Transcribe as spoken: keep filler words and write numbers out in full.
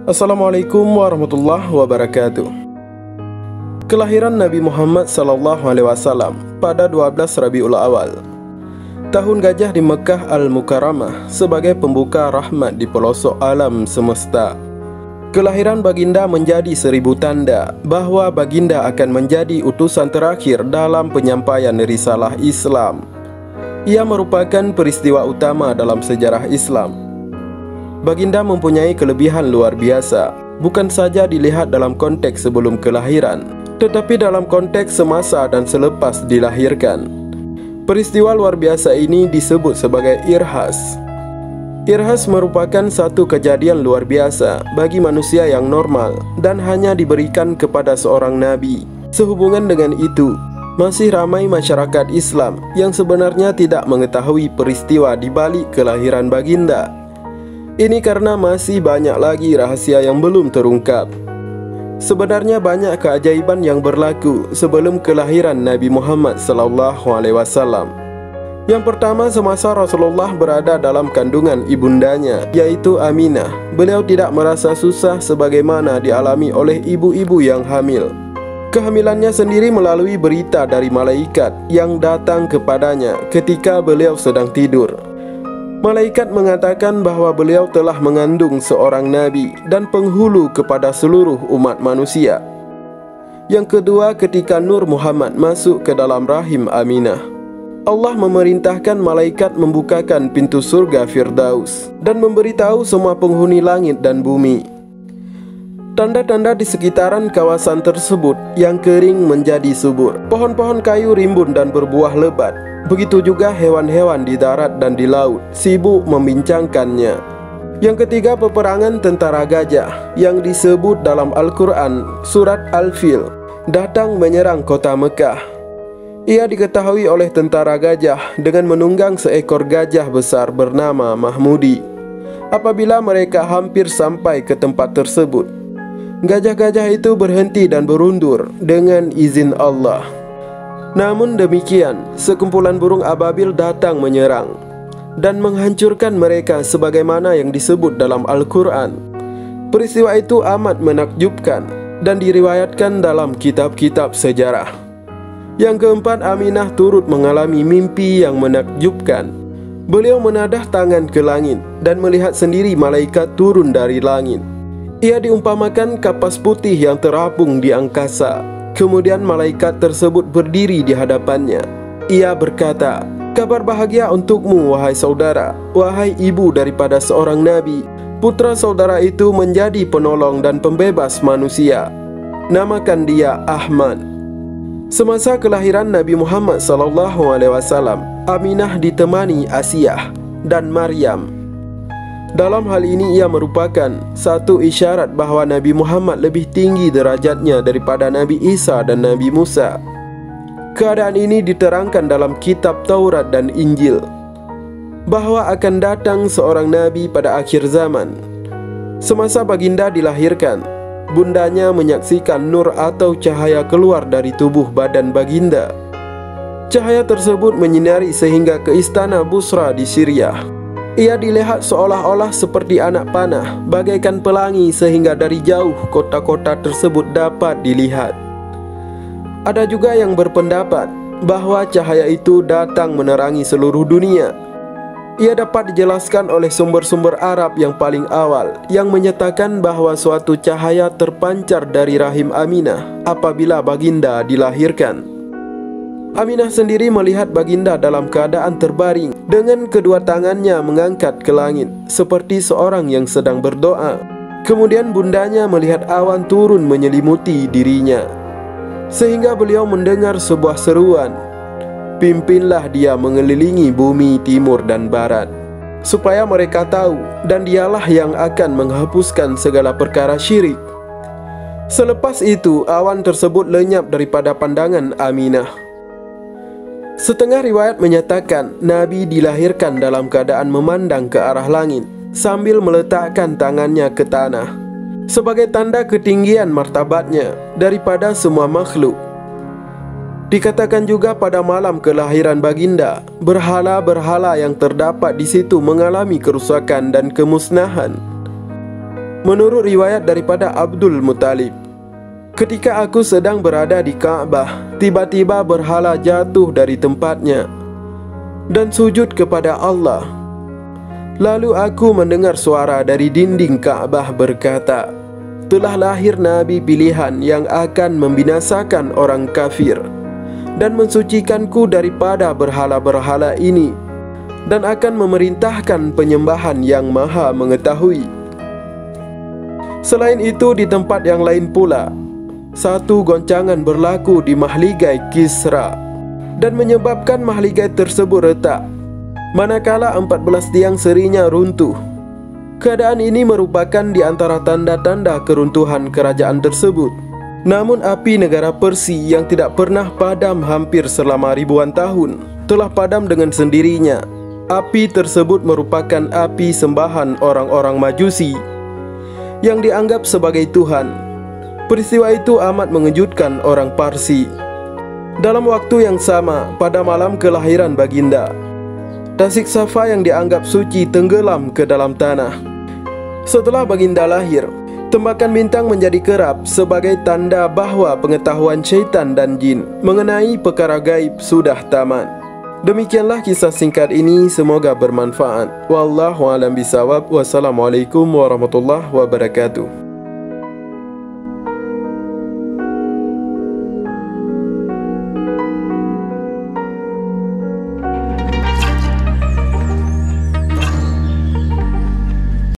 Assalamualaikum warahmatullahi wabarakatuh. Kelahiran Nabi Muhammad sallallahu alaihi wasallam pada dua belas Rabiul Awal, tahun gajah di Mekah Al-Mukarramah, sebagai pembuka rahmat di pelosok alam semesta. Kelahiran baginda menjadi seribu tanda bahwa baginda akan menjadi utusan terakhir dalam penyampaian risalah Islam. Ia merupakan peristiwa utama dalam sejarah Islam. Baginda mempunyai kelebihan luar biasa, bukan saja dilihat dalam konteks sebelum kelahiran, tetapi dalam konteks semasa dan selepas dilahirkan. Peristiwa luar biasa ini disebut sebagai irhas. Irhas merupakan satu kejadian luar biasa bagi manusia yang normal dan hanya diberikan kepada seorang nabi. Sehubungan dengan itu, masih ramai masyarakat Islam yang sebenarnya tidak mengetahui peristiwa di balik kelahiran baginda. Ini karena masih banyak lagi rahasia yang belum terungkap. Sebenarnya banyak keajaiban yang berlaku sebelum kelahiran Nabi Muhammad sallallahu alaihi wasallam. Yang pertama, semasa Rasulullah berada dalam kandungan ibundanya, yaitu Aminah, beliau tidak merasa susah sebagaimana dialami oleh ibu-ibu yang hamil. Kehamilannya sendiri melalui berita dari malaikat yang datang kepadanya ketika beliau sedang tidur. Malaikat mengatakan bahwa beliau telah mengandung seorang nabi dan penghulu kepada seluruh umat manusia. Yang kedua, ketika Nur Muhammad masuk ke dalam rahim Aminah, Allah memerintahkan malaikat membukakan pintu surga Firdaus dan memberitahu semua penghuni langit dan bumi. Tanda-tanda di sekitaran kawasan tersebut yang kering menjadi subur. Pohon-pohon kayu rimbun dan berbuah lebat. Begitu juga hewan-hewan di darat dan di laut sibuk membincangkannya. Yang ketiga, peperangan tentara gajah yang disebut dalam Al-Quran surat Al-Fil datang menyerang kota Mekah. Ia diketahui oleh tentara gajah dengan menunggang seekor gajah besar bernama Mahmudi. Apabila mereka hampir sampai ke tempat tersebut, gajah-gajah itu berhenti dan berundur dengan izin Allah. Namun demikian, sekumpulan burung ababil datang menyerang dan menghancurkan mereka sebagaimana yang disebut dalam Al-Quran. Peristiwa itu amat menakjubkan dan diriwayatkan dalam kitab-kitab sejarah. Yang keempat, Aminah turut mengalami mimpi yang menakjubkan. Beliau menadah tangan ke langit dan melihat sendiri malaikat turun dari langit. Ia diumpamakan kapas putih yang terapung di angkasa. Kemudian malaikat tersebut berdiri di hadapannya. Ia berkata, "Kabar bahagia untukmu, wahai saudara, wahai ibu daripada seorang nabi. Putra saudara itu menjadi penolong dan pembebas manusia. Namakan dia Ahmad." Semasa kelahiran Nabi Muhammad sallallahu alaihi wasallam, Aminah ditemani Asiyah dan Maryam. Dalam hal ini ia merupakan satu isyarat bahwa Nabi Muhammad lebih tinggi derajatnya daripada Nabi Isa dan Nabi Musa. Keadaan ini diterangkan dalam kitab Taurat dan Injil, bahwa akan datang seorang Nabi pada akhir zaman. Semasa baginda dilahirkan, bundanya menyaksikan nur atau cahaya keluar dari tubuh badan baginda. Cahaya tersebut menyinari sehingga ke istana Busra di Syria. Ia dilihat seolah-olah seperti anak panah, bagaikan pelangi, sehingga dari jauh kota-kota tersebut dapat dilihat. Ada juga yang berpendapat bahwa cahaya itu datang menerangi seluruh dunia. Ia dapat dijelaskan oleh sumber-sumber Arab yang paling awal, yang menyatakan bahwa suatu cahaya terpancar dari rahim Aminah apabila baginda dilahirkan. Aminah sendiri melihat baginda dalam keadaan terbaring dengan kedua tangannya mengangkat ke langit seperti seorang yang sedang berdoa. Kemudian bundanya melihat awan turun menyelimuti dirinya, sehingga beliau mendengar sebuah seruan, "Pimpinlah dia mengelilingi bumi timur dan barat, supaya mereka tahu, dan dialah yang akan menghapuskan segala perkara syirik." Selepas itu awan tersebut lenyap daripada pandangan Aminah. Setengah riwayat menyatakan Nabi dilahirkan dalam keadaan memandang ke arah langit sambil meletakkan tangannya ke tanah sebagai tanda ketinggian martabatnya daripada semua makhluk. Dikatakan juga pada malam kelahiran baginda, berhala-berhala yang terdapat di situ mengalami kerusakan dan kemusnahan. Menurut riwayat daripada Abdul Muttalib, ketika aku sedang berada di Ka'bah, tiba-tiba berhala jatuh dari tempatnya dan sujud kepada Allah. Lalu aku mendengar suara dari dinding Ka'bah berkata, "Telah lahir Nabi pilihan yang akan membinasakan orang kafir dan mensucikanku daripada berhala-berhala ini, dan akan memerintahkan penyembahan yang maha mengetahui." Selain itu, di tempat yang lain pula, satu goncangan berlaku di mahligai Kisra dan menyebabkan mahligai tersebut retak, manakala empat belas tiang serinya runtuh. Keadaan ini merupakan di antara tanda-tanda keruntuhan kerajaan tersebut. Namun api negara Persia yang tidak pernah padam hampir selama ribuan tahun telah padam dengan sendirinya. Api tersebut merupakan api sembahan orang-orang Majusi yang dianggap sebagai Tuhan. Peristiwa itu amat mengejutkan orang Parsi. Dalam waktu yang sama, pada malam kelahiran baginda, tasik Safa yang dianggap suci tenggelam ke dalam tanah. Setelah baginda lahir, tembakan bintang menjadi kerap sebagai tanda bahwa pengetahuan syaitan dan jin mengenai perkara gaib sudah tamat. Demikianlah kisah singkat ini, semoga bermanfaat. Wallahu a'lam bishawab. Wassalamualaikum warahmatullahi wabarakatuh.